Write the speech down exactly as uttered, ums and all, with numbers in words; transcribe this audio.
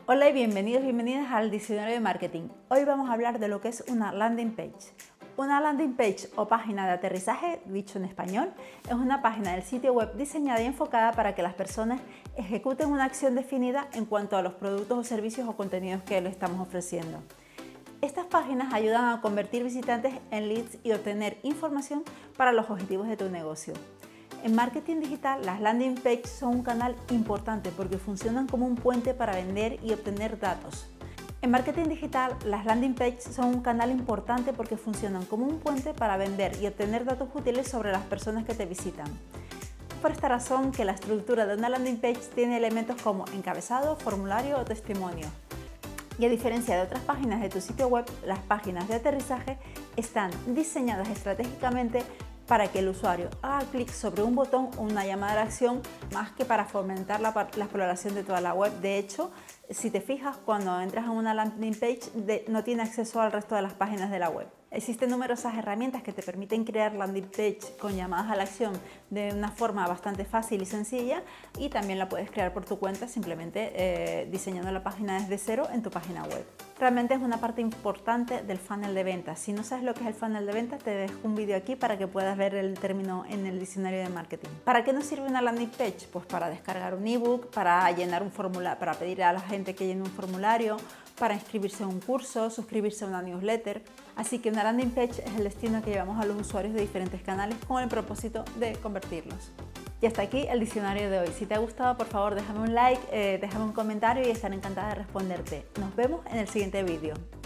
Hola y bienvenidos y bienvenidas al Diccionario de Marketing. Hoy vamos a hablar de lo que es una landing page. Una landing page o página de aterrizaje, dicho en español, es una página del sitio web diseñada y enfocada para que las personas ejecuten una acción definida en cuanto a los productos o servicios o contenidos que les estamos ofreciendo. Estas páginas ayudan a convertir visitantes en leads y obtener información para los objetivos de tu negocio. En marketing digital, las landing pages son un canal importante porque funcionan como un puente para vender y obtener datos. En marketing digital, las landing pages son un canal importante porque funcionan como un puente para vender y obtener datos útiles sobre las personas que te visitan. Es por esta razón que la estructura de una landing page tiene elementos como encabezado, formulario o testimonio. Y a diferencia de otras páginas de tu sitio web, las páginas de aterrizaje están diseñadas estratégicamente para que el usuario haga clic sobre un botón o una llamada a la acción más que para fomentar la, la exploración de toda la web. De hecho, si te fijas, cuando entras a una landing page de, no tiene acceso al resto de las páginas de la web. Existen numerosas herramientas que te permiten crear landing page con llamadas a la acción de una forma bastante fácil y sencilla, y también la puedes crear por tu cuenta simplemente eh, diseñando la página desde cero en tu página web. Realmente es una parte importante del funnel de ventas. Si no sabes lo que es el funnel de ventas, te dejo un vídeo aquí para que puedas ver el término en el diccionario de marketing. ¿Para qué nos sirve una landing page? Pues para descargar un ebook, para llenar un formulario, para pedir a la gente que llene un formulario, para inscribirse a un curso, suscribirse a una newsletter. Así que una landing page es el destino que llevamos a los usuarios de diferentes canales con el propósito de convertirlos. Y hasta aquí el diccionario de hoy. Si te ha gustado, por favor déjame un like, eh, déjame un comentario y estaré encantada de responderte. Nos vemos en el siguiente vídeo.